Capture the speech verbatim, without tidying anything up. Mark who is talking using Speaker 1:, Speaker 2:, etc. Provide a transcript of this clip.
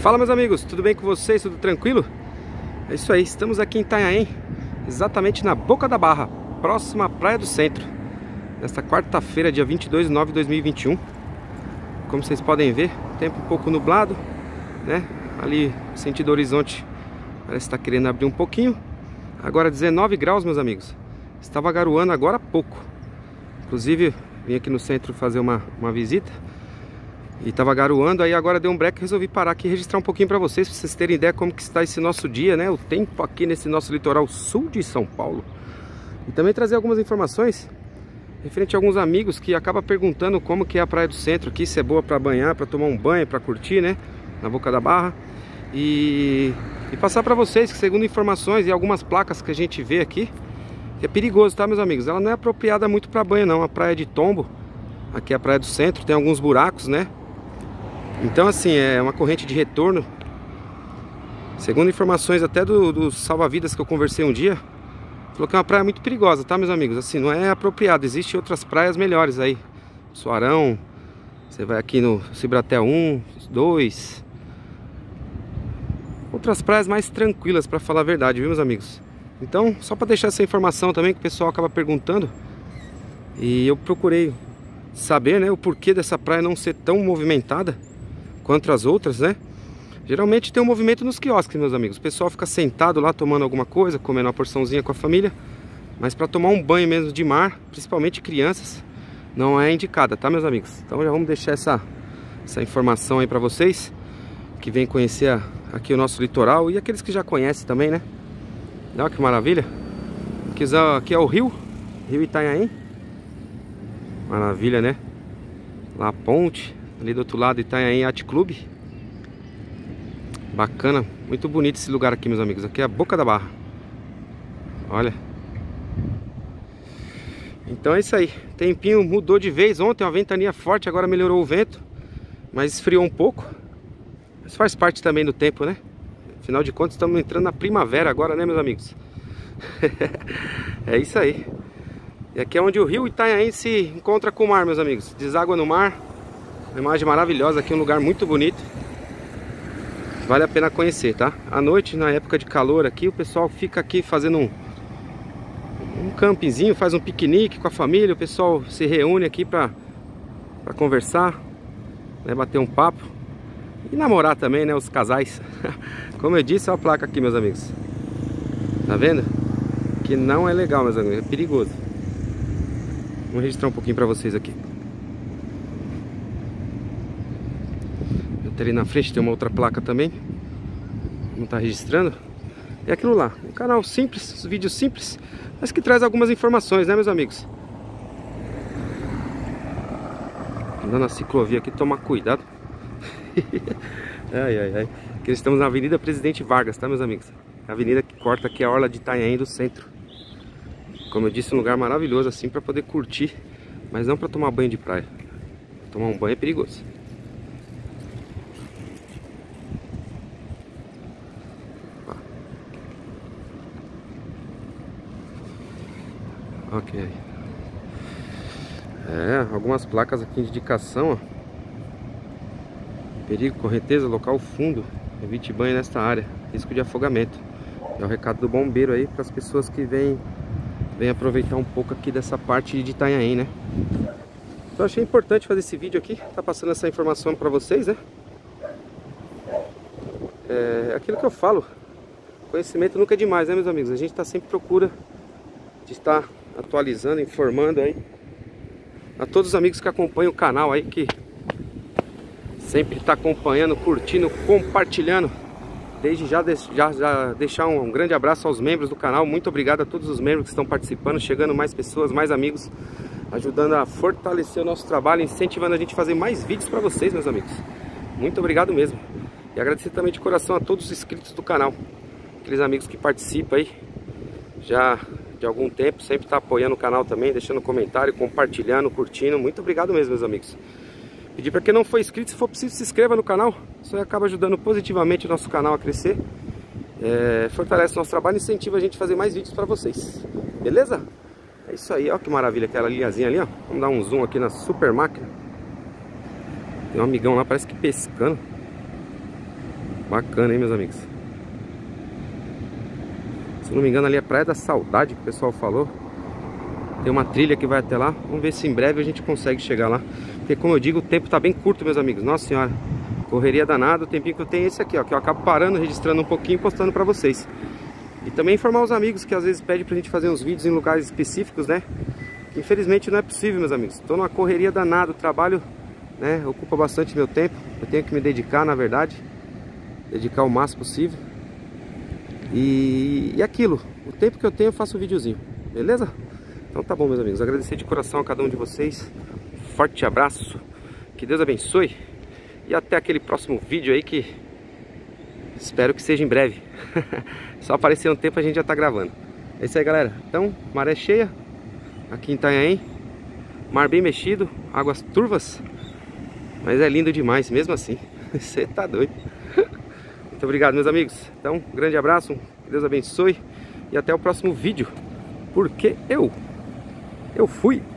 Speaker 1: Fala, meus amigos, tudo bem com vocês? Tudo tranquilo? É isso aí, estamos aqui em Itanhaém, exatamente na Boca da Barra, próxima à Praia do Centro, nesta quarta-feira, dia vinte e dois de nove de dois mil e vinte e um. Como vocês podem ver, tempo um pouco nublado, né? Ali, sentido horizonte, parece estar querendo abrir um pouquinho. Agora dezenove graus, meus amigos. Estava garoando agora há pouco. Inclusive, vim aqui no centro fazer uma, uma visita e tava garoando, aí agora deu um break e resolvi parar aqui e registrar um pouquinho para vocês, para vocês terem ideia como que está esse nosso dia, né? O tempo aqui nesse nosso litoral sul de São Paulo. E também trazer algumas informações referente a alguns amigos que acabam perguntando como que é a Praia do Centro aqui, se é boa para banhar, para tomar um banho, para curtir, né? Na Boca da Barra. E, e passar para vocês que, segundo informações e algumas placas que a gente vê aqui, que é perigoso, tá, meus amigos? Ela não é apropriada muito para banho, não. A praia de tombo, aqui é a Praia do Centro, tem alguns buracos, né? Então, assim, é uma corrente de retorno. Segundo informações até do, do salva-vidas que eu conversei um dia, falou que é uma praia muito perigosa, tá, meus amigos? Assim, não é apropriado. Existem outras praias melhores aí. Suarão, você vai aqui no Cibratel um, dois. Outras praias mais tranquilas, pra falar a verdade, viu, meus amigos? Então, só pra deixar essa informação também, que o pessoal acaba perguntando. E eu procurei saber, né, o porquê dessa praia não ser tão movimentada quanto as outras, né? Geralmente tem um movimento nos quiosques, meus amigos. O pessoal fica sentado lá tomando alguma coisa, comendo uma porçãozinha com a família. Mas para tomar um banho mesmo de mar, principalmente crianças, não é indicada, tá, meus amigos? Então já vamos deixar essa, essa informação aí para vocês que vêm conhecer a, aqui o nosso litoral e aqueles que já conhecem também, né? Olha que maravilha. Aqui, aqui é o rio, Rio Itanhaém. Maravilha, né? Lá a ponte. Ali do outro lado, Itanhaém Yacht Club. Bacana, muito bonito esse lugar aqui, meus amigos. Aqui é a Boca da Barra. Olha. Então é isso aí. Tempinho mudou de vez. Ontem uma ventania forte, agora melhorou o vento, mas esfriou um pouco. Mas faz parte também do tempo, né? Afinal de contas, estamos entrando na primavera agora, né, meus amigos? É isso aí. E aqui é onde o rio Itanhaém se encontra com o mar, meus amigos. Deságua no mar. Uma imagem maravilhosa aqui, um lugar muito bonito. Vale a pena conhecer, tá? À noite, na época de calor aqui, o pessoal fica aqui fazendo um, um campinzinho, faz um piquenique com a família. O pessoal se reúne aqui pra, pra conversar, né, bater um papo. E namorar também, né, os casais. Como eu disse, olha a placa aqui, meus amigos. Tá vendo? Que não é legal, meus amigos, é perigoso. Vou registrar um pouquinho pra vocês aqui. Ali na frente tem uma outra placa também. Não está registrando. É aquilo lá, um canal simples, vídeos simples, mas que traz algumas informações, né, meus amigos? Andando na ciclovia aqui, tomar cuidado. Ai, ai, ai. Aqui estamos na Avenida Presidente Vargas, tá, meus amigos? A avenida que corta aqui a orla de Itanhaém do centro. Como eu disse, um lugar maravilhoso assim para poder curtir, mas não para tomar banho de praia. Tomar um banho é perigoso. Ok. É, algumas placas aqui de indicação, ó. Perigo, correnteza, local fundo. Evite banho nesta área. Risco de afogamento. É o recado do bombeiro aí para as pessoas que vêm, vêm aproveitar um pouco aqui dessa parte de Itanhaém, né? Então achei importante fazer esse vídeo aqui. Tá passando essa informação para vocês, né? É aquilo que eu falo. Conhecimento nunca é demais, né, meus amigos? A gente tá sempre à procura de estar atualizando, informando aí a todos os amigos que acompanham o canal aí, que sempre está acompanhando, curtindo, compartilhando. Desde já, já, já deixar um, um grande abraço aos membros do canal. Muito obrigado a todos os membros que estão participando, chegando mais pessoas, mais amigos, ajudando a fortalecer o nosso trabalho, incentivando a gente a fazer mais vídeos para vocês, meus amigos. Muito obrigado mesmo. E agradecer também de coração a todos os inscritos do canal, aqueles amigos que participam aí já de algum tempo, sempre está apoiando o canal também, deixando comentário, compartilhando, curtindo. Muito obrigado mesmo, meus amigos. Pedir para quem não for inscrito, se for possível, se inscreva no canal. Isso aí acaba ajudando positivamente o nosso canal a crescer. É, fortalece o nosso trabalho e incentiva a gente a fazer mais vídeos para vocês. Beleza? É isso aí, ó, que maravilha aquela linhazinha ali, ó. Vamos dar um zoom aqui na super máquina. Tem um amigão lá, parece que pescando. Bacana, hein, meus amigos? Se não me engano ali é Praia da Saudade, que o pessoal falou. Tem uma trilha que vai até lá. Vamos ver se em breve a gente consegue chegar lá. Porque, como eu digo, o tempo tá bem curto, meus amigos. Nossa senhora, correria danada. O tempinho que eu tenho é esse aqui, ó, que eu acabo parando, registrando um pouquinho e postando pra vocês. E também informar os amigos que às vezes pedem pra gente fazer uns vídeos em lugares específicos, né? Infelizmente não é possível, meus amigos. Tô numa correria danada. O trabalho, né, ocupa bastante meu tempo. Eu tenho que me dedicar, na verdade. Dedicar o máximo possível. E, e aquilo, o tempo que eu tenho eu faço um videozinho, beleza? Então tá bom, meus amigos, agradecer de coração a cada um de vocês. Forte abraço, que Deus abençoe. E até aquele próximo vídeo aí que espero que seja em breve. Só aparecer um tempo a gente já tá gravando. É isso aí, galera. Então, maré cheia aqui em Itanhaém. Mar bem mexido, águas turvas. Mas é lindo demais, mesmo assim. Você tá doido. Muito obrigado, meus amigos. Então, um grande abraço, que Deus abençoe. E até o próximo vídeo. Porque eu, eu fui.